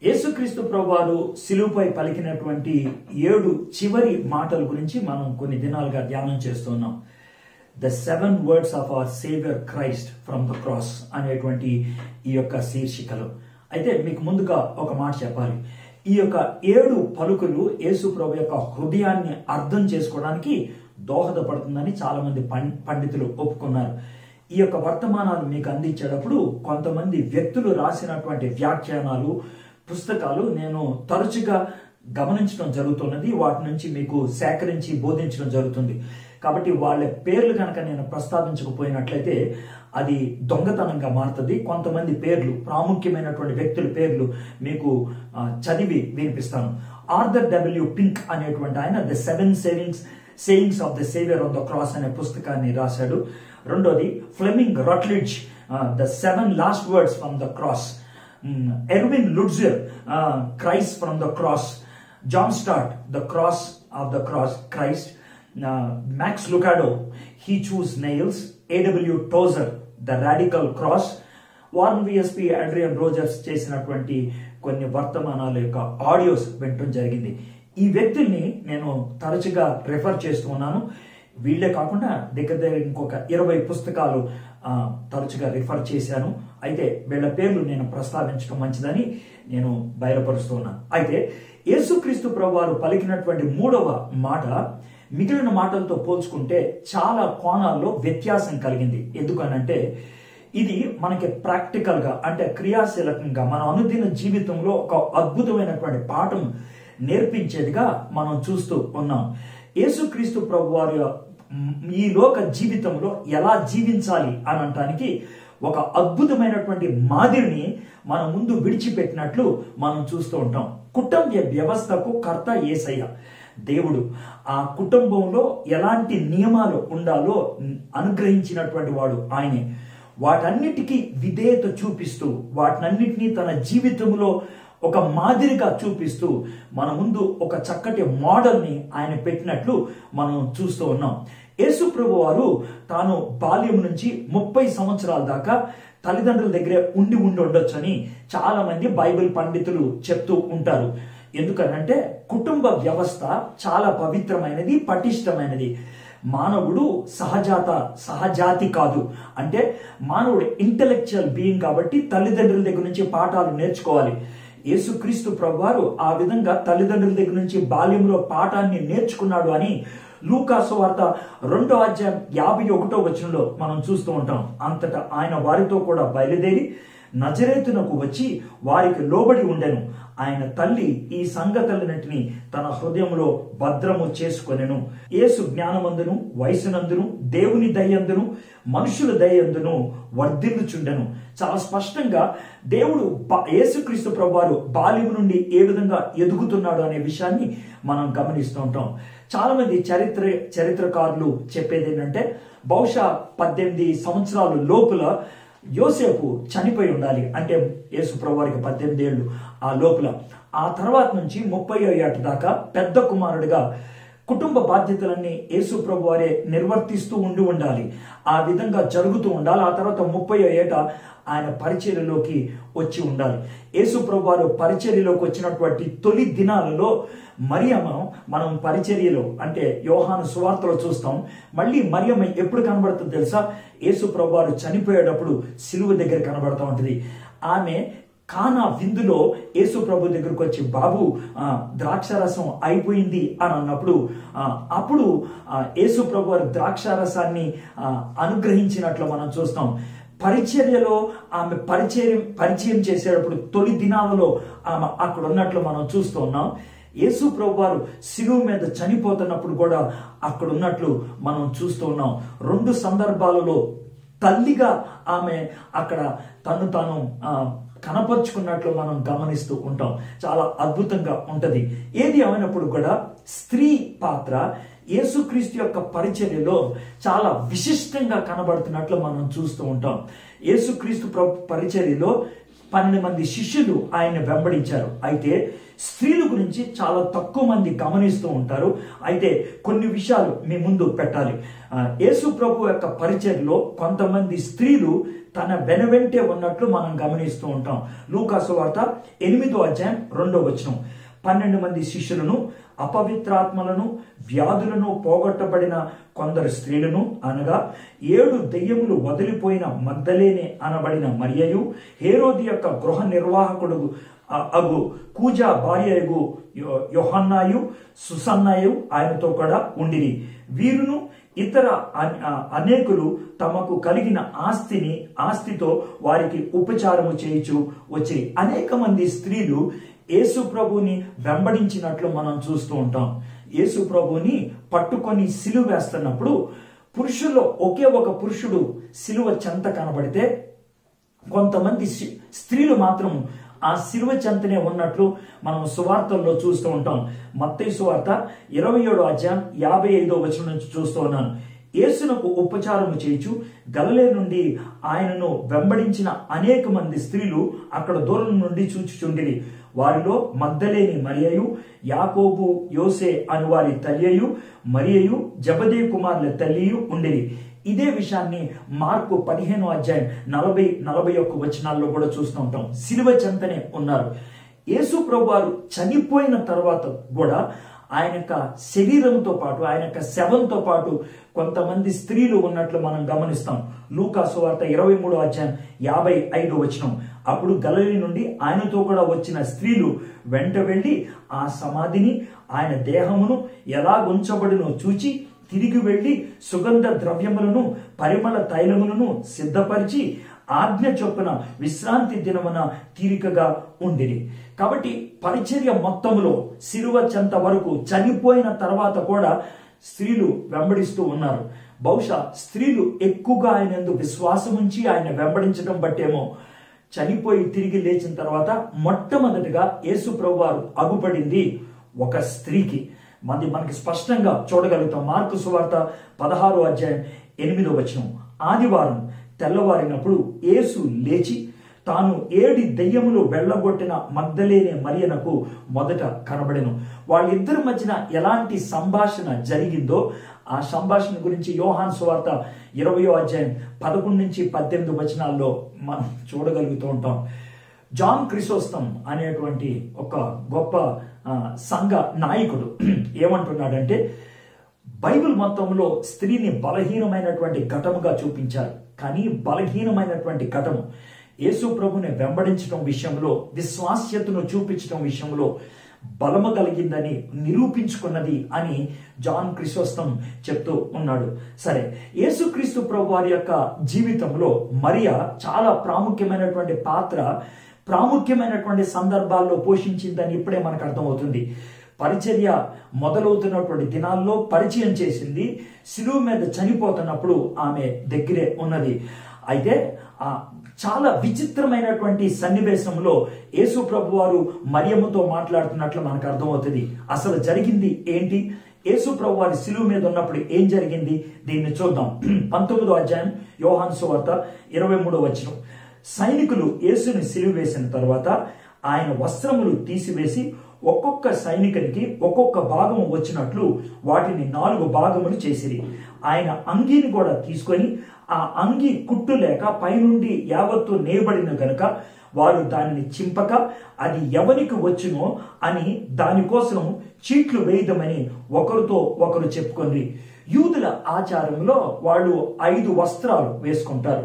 యేసుక్రీస్తు ప్రభువారు సిలువపై పలికినటువంటి 7 చివరి మాటల గురించి మనం కొన్ని దినాలుగా ధ్యానం చేస్తున్నాం. The 7 words of our saviour Christ from the cross అనేటువంటి ఈ యొక్క శీర్షికలు. అయితే మీకు ముందుగా ఒక మాట చెప్పాలి. ఈ యొక్క 7 పలుకులు యేసు ప్రభు యొక్క హృదయాన్ని అర్థం చేసుకోవడానికి దోహదపడుతుందని చాలా మంది పండితులు ఒప్పుకున్నారు. ఈ యొక్క వర్తమానాలు మీకు అందించేటప్పుడు కొంతమంది వ్యక్తులు రాసినటువంటి వ్యాఖ్యానాలు, పుస్తకాలు నేను తరచుగా గమనించడం జరుగుతున్నది. వాటి నుంచి మీకు సేకరించి బోధించడం జరుగుతుంది. కాబట్టి వాళ్ళ పేర్లు కనుక నేను ప్రస్తావించకపోయినట్లయితే అది దొంగతనంగా మారుతుంది. కొంతమంది పేర్లు, ప్రాముఖ్యమైనటువంటి వ్యక్తుల పేర్లు మీకు చదివి వినిపిస్తాను. ఆర్థర్ డబ్ల్యూ పింక్ అనేటువంటి ఆయన the 7 sayings of the saviour on the cross అనే పుస్తకాన్ని రాశాడు. రెండోది Fleming Rutledge the 7 last words from the cross. Erwin Lutzer Christ from the cross. John Stott the cross of the cross Christ. Max Lucado he chose nails. A W Tozer the radical cross. Warren విఎస్పి Adrian Rogers చేసినటువంటి కొన్ని వర్తమానాల యొక్క audios వినటం జరిగింది. ఈ వ్యక్తుల్ని నేను తరచుగా రెఫర్ చేస్తూ ఉన్నాను. వీళ్లే కాకుండా దగ్గర ఇంకొక 20 పుస్తకాలు తరచుగా రిఫర్ చేశాను. అయితే వీళ్ళ పేర్లు నేను ప్రస్తావించడం మంచిదని నేను బయలుపరుస్తూ ఉన్నాను. అయితే యేసుక్రీస్తు ప్రభువారు పలికినటువంటి 3వ మాట మిగిలిన మాటలతో పోల్చుకుంటే చాలా కోణాల్లో వ్యత్యాసం కలిగింది. ఎందుకనంటే ఇది మనకి ప్రాక్టికల్ గా, అంటే క్రియాశీలకంగా మన అనుదిన జీవితంలో ఒక అద్భుతమైనటువంటి పాఠం నేర్పించేదిగా మనం చూస్తూ ఉన్నాం. యేసుక్రీస్తు ప్రభువారి ఈ లోక జీవితంలో ఎలా జీవించాలి అని అనటానికి ఒక అద్భుతమైనటువంటి మాదిరిని మన ముందు విడిచిపెట్టినట్లు మనం చూస్తూ ఉంటాం. కుటుంబ వ్యవస్థకు కర్త యేసయ్య దేవుడు. ఆ కుటుంబంలో ఎలాంటి నియమాలు ఉండాలో అనుగ్రహించినటువంటి వాడు ఆయనే. వాటన్నిటికీ విధేయత చూపిస్తూ, వాటన్నిటినీ తన జీవితంలో ఒక మాదిరిగా చూపిస్తూ మన ముందు ఒక చక్కటి మోడల్ని ఆయన పెట్టినట్లు మనం చూస్తూ ఉన్నాం. యేసు ప్రభు వారు తాను బాల్యం నుంచి 30 సంవత్సరాల దాకా తల్లిదండ్రుల దగ్గరే ఉండి ఉండొచ్చు అని చాలా మంది బైబిల్ పండితులు చెప్తూ ఉంటారు. ఎందుకనంటే కుటుంబ వ్యవస్థ చాలా పవిత్రమైనది, పటిష్టమైనది. మానవుడు సహజాతి కాదు. అంటే మానవుడు ఇంటెలెక్చువల్ బీయింగ్ కాబట్టి తల్లిదండ్రుల దగ్గర నుంచి పాఠాలు నేర్చుకోవాలి. యేసుక్రీస్తు ప్రభువారు ఆ విధంగా తల్లిదండ్రుల దగ్గర నుంచి బాల్యంలో పాఠాన్ని నేర్చుకున్నాడు అని లూకా సువార్త 2వ అధ్యాయం 51వ వచనంలో మనం చూస్తూ ఉంటాం. అంతటా ఆయన వారితో కూడా బయలుదేరి నజరేతునకు వచ్చి వారికి లోబడి ఉండెను. ఆయన తల్లి ఈ సంగతులన్నింటినీ తన హృదయంలో భద్రము చేసుకొనెను. యేసు జ్ఞానమందును, వయసునందును, దేవుని దయందును, మనుషుల దయందును వర్ధిల్లుచుండెను. చాలా స్పష్టంగా దేవుడు యేసుక్రీస్తు ప్రభువారు బాల్యం నుండి ఏ విధంగా ఎదుగుతున్నాడు అనే విషయాన్ని మనం గమనిస్తూ ఉంటాం. చాలా మంది చరిత్రకారులు చెప్పేది ఏంటంటే బహుశా 18 సంవత్సరాల లోపల యోసేపు చనిపోయి ఉండాలి. అంటే యేసు ప్రభువారికి 18 ఏళ్ళు ఆ లోపల. ఆ తర్వాత నుంచి 30వ ఏట దాకా పెద్ద కుమారుడిగా కుటుంబ బాధ్యతలన్నీ యేసు ప్రభువారే నిర్వర్తిస్తూ ఉండాలి. ఆ విధంగా జరుగుతూ ఉండాలి. ఆ తర్వాత 30వ ఏట ఆయన పరిచర్యలోకి వచ్చి ఉండాలి. యేసు ప్రభువారు పరిచర్యలోకి వచ్చినటువంటి తొలి దినాలలో మరియమ్మ, మనం పరిచర్యలో అంటే యోహాను సువార్తలో చూస్తాం. మళ్ళీ మరియమ్మ ఎప్పుడు కనబడుతుంది తెలుసా? యేసు ప్రభువారు చనిపోయేటప్పుడు సిలువ దగ్గర కనబడుతూ ఉంటుంది. ఆమె కానా విందులో యేసు ప్రభు దగ్గరకు వచ్చి, బాబు ద్రాక్షారసం అయిపోయింది అని అన్నప్పుడు అప్పుడు యేసు ప్రభు వారి ద్రాక్షారసాన్ని అనుగ్రహించినట్లు మనం చూస్తాం. పరిచర్యలో ఆమె పరిచయం చేసేటప్పుడు తొలి దినాలలో ఆమె అక్కడ ఉన్నట్లు మనం చూస్తూ ఉన్నాం. యేసు ప్రభు వారు శిలువ మీద చనిపోతున్నప్పుడు కూడా అక్కడ ఉన్నట్లు మనం చూస్తూ ఉన్నాం. 2 సందర్భాలలో తల్లిగా ఆమె అక్కడ తాను కనపరుచుకున్నట్లు మనం గమనిస్తూ ఉంటాం. చాలా అద్భుతంగా ఉంటది. ఏది అయినప్పుడు కూడా స్త్రీ పాత్ర యేసుక్రీస్తు యొక్క పరిచర్యలో చాలా విశిష్టంగా కనబడుతున్నట్లు మనం చూస్తూ ఉంటాం. యేసుక్రీస్తు పరిచర్యలో 12 మంది శిష్యులు ఆయన వెంబడించారు. అయితే స్త్రీల గురించి చాలా తక్కువ మంది గమనిస్తూ ఉంటారు. అయితే కొన్ని విషయాలు మీ ముందు పెట్టాలి. యేసు ప్రభు యొక్క పరిచర్యలో కొంతమంది స్త్రీలు తన వెనువెంటే ఉన్నట్లు మనం గమనిస్తూ ఉంటాం. లూకా సువార్త 8వ అధ్యాయం 2వ వచనం, 12 మంది శిష్యులను, అపవిత్రాత్మలను, వ్యాధులను పోగొట్టబడిన కొందరు స్త్రీలను అనగా 7 దెయ్యములు వదిలిపోయిన మగ్దలేనే అనబడిన మరియయు, హేరోది యొక్క గృహ నిర్వాహకుడు అగు కూజా భార్య అగు యోహన్నాయు, సుసన్నాయు ఆయనతో కూడా ఉండిరి. వీరును ఇతర అనేకులు తమకు కలిగిన ఆస్తితో వారికి ఉపచారము చేయుచు వచ్చి. అనేక మంది స్త్రీలు యేసు ప్రభుని వెంబడించినట్లు మనం చూస్తూ ఉంటాం. యేసు ప్రభుని పట్టుకొని సిలువ వేస్తున్నప్పుడు పురుషుల్లో ఒకే ఒక పురుషుడు సిలువ చెంత కనబడితే కొంతమంది స్త్రీలు మాత్రం ఆ సిలువ చెంతనే ఉన్నట్లు మనం సువార్తల్లో చూస్తూ ఉంటాం. మత్తయి సువార్త 27వ అధ్యాయం 55వ వచనం నుంచి చూస్తూ ఉన్నాను. యేసునకు ఉపచారము చేయుచు గలిలయ నుండి ఆయనను వెంబడించిన అనేక మంది స్త్రీలు అక్కడ దూరం నుండి చూచుచుండిరి. వారిలో మగ్దలేని మరియయు, యాకోబు, యోసే అను వారి తల్లియు, మరియయు, జబదే కుమారుల తల్లియు ఉండిరి. ఇదే విషయాన్ని మార్కు 15వ అధ్యాయం 40-41 వచనాల్లో కూడా చూస్తూ ఉంటాం. సిలువ చెంతనే ఉన్నారు. యేసు ప్రభు వారు చనిపోయిన తర్వాత కూడా ఆయన యొక్క శరీరంతో పాటు, ఆయన యొక్క శవంతో పాటు కొంతమంది స్త్రీలు ఉన్నట్లు మనం గమనిస్తాం. లూకా సువార్త 23వ అధ్యాయం 55వ వచనం, అప్పుడు గలిలయ నుండి ఆయనతో కూడా వచ్చిన స్త్రీలు వెంట వెళ్లి ఆ సమాధిని, ఆయన దేహమును ఎలా ఉంచబడినో చూచి తిరిగి వెళ్లి సుగంధ ద్రవ్యములను, పరిమళ తైలములను సిద్ధపరిచి ఆజ్ఞ చొప్పున విశ్రాంతి దినమున తీరికగా ఉండిరి. కాబట్టి పరిచర్య మొత్తంలో సిలువ చెంత వరకు చనిపోయిన తర్వాత కూడా స్త్రీలు వెంబడిస్తూ ఉన్నారు. బహుశా స్త్రీలు ఎక్కువగా ఆయన యందు విశ్వాసం ఉంచి ఆయన వెంబడించడం బట్టేమో చనిపోయి తిరిగి లేచిన తర్వాత మొట్టమొదటిగా యేసు ప్రభు వారు అగుపడింది ఒక స్త్రీకి. మనకి స్పష్టంగా చూడగలుగుతాం. మార్కు సువార్త 16వ అధ్యాయం 8వ వచనం, ఆదివారం తెల్లవారినప్పుడు యేసు లేచి తాను 7 దెయ్యములు వెళ్ళగొట్టిన మగ్దలేనే మరియనకు మొదట కనబడెను. వాళ్ళిద్దరి మధ్యన ఎలాంటి సంభాషణ జరిగిందో ఆ సంభాషణ గురించి యోహాను సువార్త 20వ అధ్యాయం 11-18 వచనాల్లో మనం చూడగలుగుతూ ఉంటాం. జాన్ క్రిసోస్టమ్ అనేటువంటి ఒక గొప్ప సంఘ నాయకుడు ఏమంటున్నాడంటే, బైబిల్ మొత్తంలో స్త్రీని బలహీనమైనటువంటి ఘటముగా చూపించారు. కానీ బలహీనమైనటువంటి ఘటము యేసు ప్రభుని వెంబడించడం విషయంలో, విశ్వాస్యతను చూపించడం విషయంలో బలము కలిగిందని నిరూపించుకున్నది అని జాన్ క్రిసోస్టమ్ చెప్తూ ఉన్నాడు. సరే, యేసుక్రీస్తు ప్రభు వారి యొక్క జీవితంలో మరియా చాలా ప్రాముఖ్యమైనటువంటి పాత్ర, ప్రాముఖ్యమైనటువంటి సందర్భాల్లో పోషించిందని ఇప్పుడే మనకు అర్థమవుతుంది. పరిచర్య మొదలవుతున్నటువంటి దినాల్లో పరిచయం చేసింది. శిలువ మీద చనిపోతున్నప్పుడు ఆమె దగ్గరే ఉన్నది. అయితే చాలా విచిత్రమైనటువంటి సన్నివేశంలో యేసు ప్రభు వారు మరియమ్మతో మాట్లాడుతున్నట్లు మనకు అర్థమవుతుంది. అసలు జరిగింది ఏంటి? యేసు ప్రభు వారి శిలువ మీద ఉన్నప్పుడు ఏం జరిగింది? దీన్ని చూద్దాం. 19వ అధ్యాయం యోహాను సువార్త 23వ వచనం, సైనికులు యేసుని సిలువ వేసిన తర్వాత ఆయన వస్త్రములు తీసివేసి ఒక్కొక్క సైనికునికి ఒక్కొక్క భాగము వచ్చినట్లు వాటిని 4 భాగములు చేసిరి. ఆయన అంగీని కూడా తీసుకొని ఆ అంగీ కుట్టు లేక పైనుండి యావత్తు నేయబడిన గనుక వారు దానిని చింపక అది ఎవరికి వచ్చునో అని దానికోసం చీట్లు వేయదమని ఒకరితో ఒకరు చెప్పుకొని. యూదుల ఆచారంలో వాళ్ళు 5 వస్త్రాలు వేసుకుంటారు.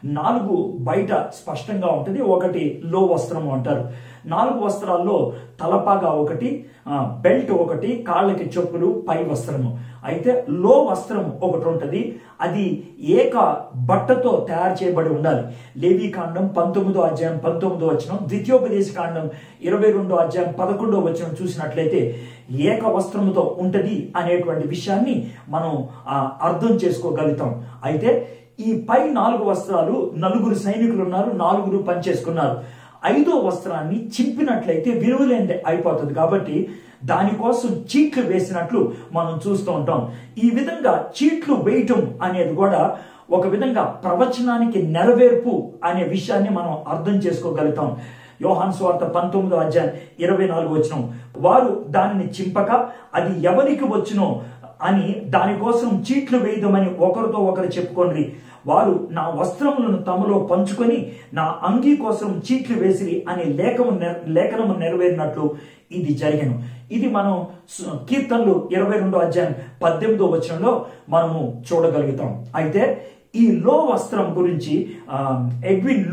4 బయట స్పష్టంగా ఉంటుంది, 1 లో వస్త్రము అంటారు. 4 వస్త్రాల్లో తలపాగా 1, బెల్ట్ 1, కాళ్ళకి చెప్పులు, పై వస్త్రము. అయితే లో వస్త్రం 1 ఉంటుంది. అది ఏక బట్టతో తయారు చేయబడి ఉండాలి. లేవీ కాండం 19వ అధ్యాయం 19వ వచనం, ద్వితీయోపదేశ కాండం 22వ అధ్యాయం 11వ వచనం చూసినట్లయితే ఏక వస్త్రముతో ఉంటది అనేటువంటి విషయాన్ని మనం అర్థం చేసుకోగలుగుతాం. అయితే ఈ పై 4 వస్త్రాలు 4 సైనికులు ఉన్నారు, 4 పనిచేసుకున్నారు. 5వ వస్త్రాన్ని చింపినట్లయితే విలువలేనిది అయిపోతుంది. కాబట్టి దానికోసం చీట్లు వేసినట్లు మనం చూస్తూ ఉంటాం. ఈ విధంగా చీట్లు వేయటం అనేది కూడా ఒక విధంగా ప్రవచనానికి నెరవేర్పు అనే విషయాన్ని మనం అర్థం చేసుకోగలుగుతాం. యోహాను సువార్త 19వ అధ్యాయం 24వ వచనం, వారు దానిని చింపక అది ఎవరికి వచ్చునో అని దానికోసం చీట్లు వేయదమని ఒకరితో ఒకరు చెప్పుకోండి. వారు నా వస్త్రములను తమలో పంచుకొని నా అంగీ కోసం చీట్లు వేసిరి అనే లేఖనము నెరవేరినట్లు ఇది జరిగను. ఇది మనం కీర్తనలు 22వ అధ్యాయం 18వ వచనంలో మనము చూడగలుగుతాం. అయితే ఈ లో వస్త్రం గురించి ఎర్విన్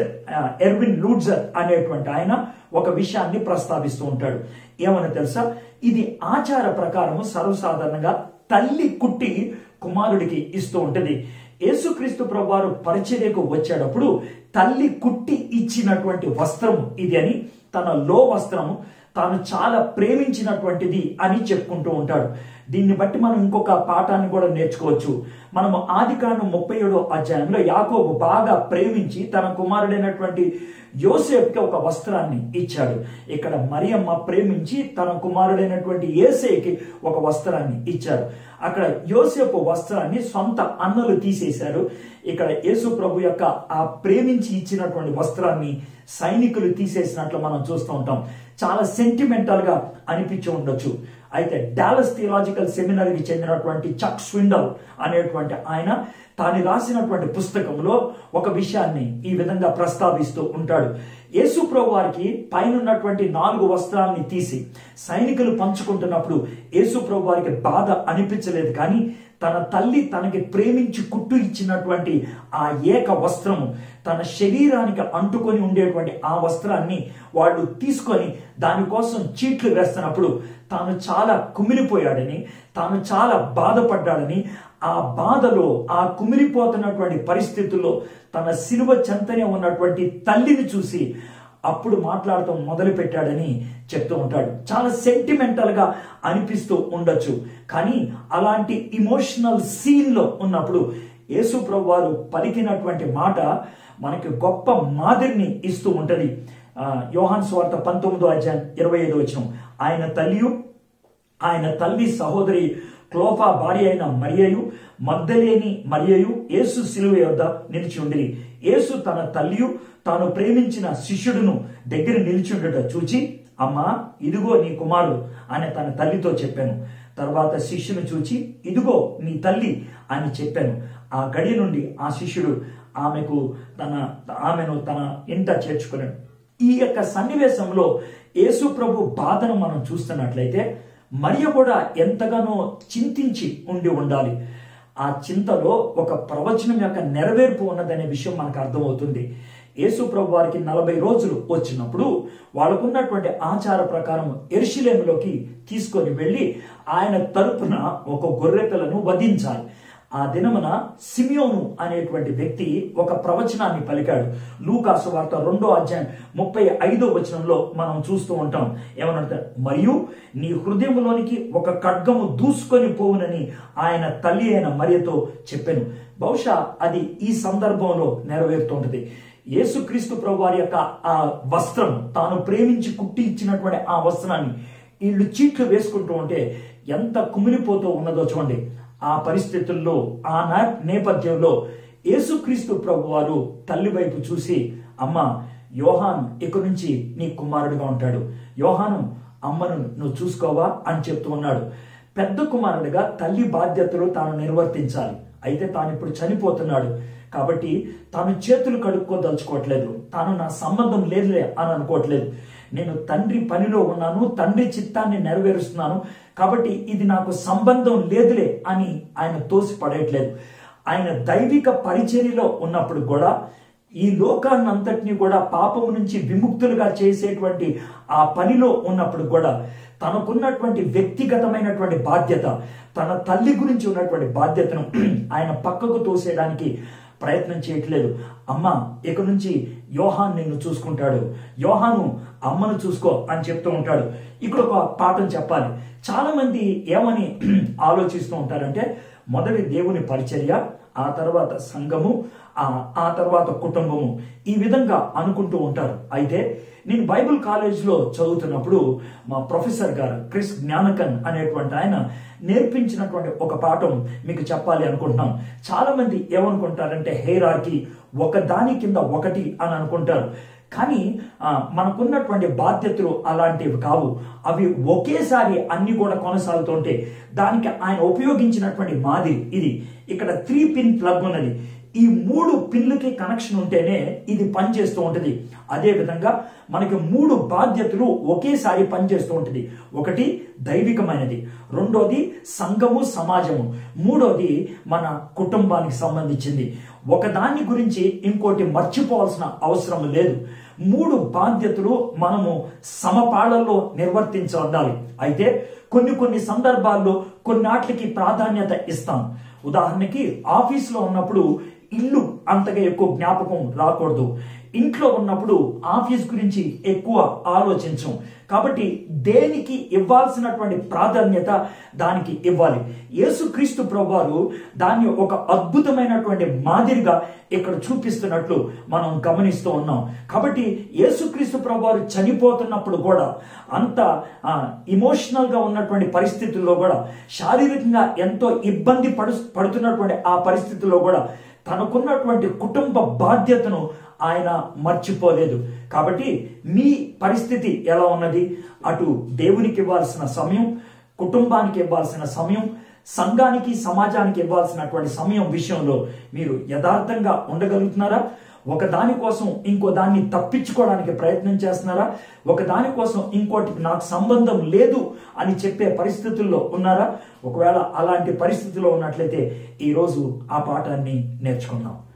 లూడ్జర్ అనేటువంటి ఆయన ఒక విషయాన్ని ప్రస్తావిస్తూ ఉంటాడు. ఏమని తెలుసా? ఇది ఆచార ప్రకారము సర్వసాధారణంగా తల్లి కుట్టి కుమారుడికి ఇస్తూ ఉంటుంది. యేసుక్రీస్తు ప్రభువారు పరిచర్యకు వచ్చేటప్పుడు తల్లి కుట్టి ఇచ్చినటువంటి వస్త్రము ఇది అని, తన లో వస్త్రము తాను చాలా ప్రేమించినటువంటిది అని చెప్పుకుంటూ ఉంటాడు. దీన్ని బట్టి మనం ఇంకొక పాఠాన్ని కూడా నేర్చుకోవచ్చు. మనము ఆదికాండం 37వ అధ్యాయంలో యాకోబు బాగా ప్రేమించి తన కుమారుడైనటువంటి యోసేపుకి ఒక వస్త్రాన్ని ఇచ్చాడు. ఇక్కడ మరియమ్మ ప్రేమించి తన కుమారుడైనటువంటి యేసేకి ఒక వస్త్రాన్ని ఇచ్చారు. అక్కడ యోసేపు వస్త్రాన్ని సొంత అన్నలు తీసేశారు. ఇక్కడ యేసు ప్రభు యొక్క ఆ ప్రేమించి ఇచ్చినటువంటి వస్త్రాన్ని సైనికులు తీసేసినట్లు మనం చూస్తూ ఉంటాం. చాలా సెంటిమెంటల్ గా అనిపించి ఉండొచ్చు. అయితే డాలస్ థియలాజికల్ సెమినరీకి చెందినటువంటి చక్ స్విండల్ అనేటువంటి ఆయన తాను రాసినటువంటి పుస్తకంలో ఒక విషయాన్ని ఈ విధంగా ప్రస్తావిస్తూ ఉంటాడు. యేసు ప్రభు వారికి పైన ఉన్నటువంటి 4 వస్త్రాలని తీసి సైనికులు పంచుకుంటున్నప్పుడు యేసు ప్రభు వారికి బాధ అనిపించలేదు. కానీ తన తల్లి తనకి ప్రేమించి కుట్టు ఇచ్చినటువంటి ఆ ఏక వస్త్రము, తన శరీరానికి అంటుకొని ఉండేటువంటి ఆ వస్త్రాన్ని వాళ్ళు తీసుకొని దానికోసం చీట్లు వేస్తున్నప్పుడు తాను చాలా కుమిలిపోయాడని, తాను చాలా బాధపడ్డాడని, ఆ బాధలో ఆ కుమిలిపోతున్నటువంటి పరిస్థితుల్లో తన శిలువ చెంతనే ఉన్నటువంటి తల్లిని చూసి అప్పుడు మాట్లాడటం మొదలు పెట్టాడని చెప్తూ ఉంటాడు. చాలా సెంటిమెంటల్ గా అనిపిస్తూ ఉండొచ్చు. కానీ అలాంటి ఇమోషనల్ సీన్ లో ఉన్నప్పుడు యేసు ప్రభు వారు పలికినటువంటి మాట మనకి గొప్ప మాదిరిని ఇస్తూ ఉంటది. యోహాను సువార్త 19వ అధ్యాయం 25వ వచనం, ఆయన తల్లి సహోదరి క్లోఫా భార్య అయిన మరియయు మగ్దలేని మరియయు యేసు శిలువ యొద్ద నిలిచి ఉండిరి. యేసు తన తల్లియు తాను ప్రేమించిన శిష్యుడును దగ్గర నిలిచి ఉండట చూచి, అమ్మా ఇదిగో నీ కుమారుడు అని తన తల్లితో చెప్పాను. తర్వాత శిష్యుని చూచి, ఇదిగో నీ తల్లి అని చెప్పాను. ఆ గడి నుండి ఆ శిష్యుడు ఆమెను తన ఇంట చేర్చుకున్నాడు. ఈ యొక్క సన్నివేశంలో యేసు ప్రభు బాధను మనం చూస్తున్నట్లయితే మరియ కూడా ఎంతగానో చింతించి ఉండాలి. ఆ చింతలో ఒక ప్రవచనం యొక్క నెరవేర్పు ఉన్నదనే విషయం మనకు అర్థమవుతుంది. యేసు ప్రభు వారికి 40 రోజులు వచ్చినప్పుడు వాళ్ళకున్నటువంటి ఆచార ప్రకారం యెరూషలేములోకి తీసుకొని వెళ్ళి ఆయన తరపున ఒక గొర్రె పిల్లను వధించాలి. ఆ దినమున సిమియోను అనేటువంటి వ్యక్తి ఒక ప్రవచనాన్ని పలికాడు. లూకా సువార్త 2వ అధ్యాయం 35వ వచనంలో మనం చూస్తూ ఉంటాం. ఏమనంటే, మరియు నీ హృదయంలోనికి ఒక ఖడ్గము దూసుకొని పోవునని ఆయన తల్లి అయిన మరియతో చెప్పాను. బహుశా అది ఈ సందర్భంలో నెరవేరుతుంటది. యేసుక్రీస్తు ప్రభు వారి యొక్క ఆ వస్త్రం, తాను ప్రేమించి కుట్టి ఇచ్చినటువంటి ఆ వస్త్రాన్ని వీళ్ళు చీట్లు వేసుకుంటూ ఉంటే ఎంత కుమిలిపోతూ ఉన్నదో చూడండి. ఆ పరిస్థితుల్లో, ఆ నేపథ్యంలో యేసుక్రీస్తు ప్రభు వారు తల్లి వైపు చూసి, అమ్మ యోహాను ఇక నుంచి నీ కుమారుడిగా ఉంటాడు, యోహాను అమ్మను నువ్వు చూసుకోవా అని చెప్తూ ఉన్నాడు. పెద్ద కుమారుడిగా తల్లి బాధ్యతలు తాను నిర్వర్తించాలి. అయితే తాను ఇప్పుడు చనిపోతున్నాడు కాబట్టి తాను చేతులు కడుక్కోదలుచుకోవట్లేదు, తాను నా సంబంధం లేదులే అని అనుకోవట్లేదు. నేను తండ్రి పనిలో ఉన్నాను, తండ్రి చిత్తాన్ని నెరవేరుస్తున్నాను కాబట్టి ఇది నాకు సంబంధం లేదులే అని ఆయన తోసి పడేయట్లేదు. ఆయన దైవిక పరిచర్యలో ఉన్నప్పుడు కూడా, ఈ లోకాన్నంతటినీ కూడా పాపము నుంచి విముక్తులుగా చేసేటువంటి ఆ పనిలో ఉన్నప్పుడు కూడా తనకున్నటువంటి వ్యక్తిగతమైనటువంటి బాధ్యత, తన తల్లి గురించి ఉన్నటువంటి బాధ్యతను ఆయన పక్కకు తోసేయడానికి ప్రయత్నం చేయట్లేదు. అమ్మ ఇక నుంచి యోహాను నిన్ను చూసుకుంటాడు, యోహాను అమ్మను చూసుకో అని చెప్తూ ఉంటాడు. ఇక్కడ ఒక పాఠం చెప్పాలి. చాలా మంది ఏమని ఆలోచిస్తూ ఉంటారంటే, మొదటి దేవుని పరిచర్య, ఆ తర్వాత సంఘము, ఆ తర్వాత కుటుంబము, ఈ విధంగా అనుకుంటూ ఉంటారు. అయితే నేను బైబిల్ కాలేజ్లో చదువుతున్నప్పుడు మా ప్రొఫెసర్ గారు క్రిస్ జ్ఞానకన్ అనేటువంటి ఆయన నేర్పించినటువంటి ఒక పాఠం మీకు చెప్పాలి అనుకుంటున్నాం. చాలా మంది ఏమనుకుంటారంటే హైరార్కీ, ఒక దాని కింద ఒకటి అని అనుకుంటారు. కానీ మనకున్నటువంటి బాధ్యతలు అలాంటివి కావు. అవి ఒకేసారి అన్ని కూడా కొనసాగుతుంటే దానికి ఆయన ఉపయోగించినటువంటి మాదిరి ఇది. ఇక్కడ 3 పిన్ ప్లగ్ ఉన్నది. ఈ 3 పిన్లకి కనెక్షన్ ఉంటేనే ఇది పనిచేస్తూ ఉంటుంది. అదే విధంగా మనకి 3 బాధ్యతలు ఒకేసారి పనిచేస్తూ ఉంటుంది. ఒకటి దైవికమైనది, రెండోది సంఘము సమాజము, మూడోది మన కుటుంబానికి సంబంధించింది. ఒకదాని గురించి ఇంకోటి మర్చిపోవాల్సిన అవసరం లేదు. 3 బాధ్యతలు మనము సమపాళల్లో నిర్వర్తించాలి. అయితే కొన్ని సందర్భాల్లో కొన్నిటికి ప్రాధాన్యత ఇస్తాం. ఉదాహరణకి ఆఫీస్లో ఉన్నప్పుడు ఇల్లు అంతగా ఎక్కువ జ్ఞాపకం రాకూడదు. ఇంట్లో ఉన్నప్పుడు ఆఫీస్ గురించి ఎక్కువ ఆలోచించం. కాబట్టి దేనికి ఇవ్వాల్సినటువంటి ప్రాధాన్యత దానికి ఇవ్వాలి. యేసుక్రీస్తు ప్రభువారు దాన్ని ఒక అద్భుతమైనటువంటి మాదిరిగా ఇక్కడ చూపిస్తున్నట్లు మనం గమనిస్తూ ఉన్నాం. కాబట్టి యేసుక్రీస్తు ప్రభువారు చనిపోతున్నప్పుడు కూడా అంత ఇమోషనల్ గా ఉన్నటువంటి పరిస్థితుల్లో కూడా, శారీరకంగా ఎంతో ఇబ్బంది పడుతున్నటువంటి ఆ పరిస్థితుల్లో కూడా తనకున్నటువంటి కుటుంబ బాధ్యతను ఆయన మర్చిపోలేదు. కాబట్టి మీ పరిస్థితి ఎలా ఉన్నది? అటు దేవునికి ఇవ్వాల్సిన సమయం, కుటుంబానికి ఇవ్వాల్సిన సమయం, సంఘానికి సమాజానికి ఇవ్వాల్సినటువంటి సమయం విషయంలో మీరు యథార్థంగా ఉండగలుగుతున్నారా? ఒక దాని కోసం ఇంకో దాన్ని తప్పించుకోవడానికి ప్రయత్నం చేస్తున్నారా? ఒక దాని కోసం ఇంకోటికి నాకు సంబంధం లేదు అని చెప్పే పరిస్థితుల్లో ఉన్నారా? ఒకవేళ అలాంటి పరిస్థితుల్లో ఉన్నట్లయితే ఈరోజు ఆ పాఠాన్ని నేర్చుకుందాం.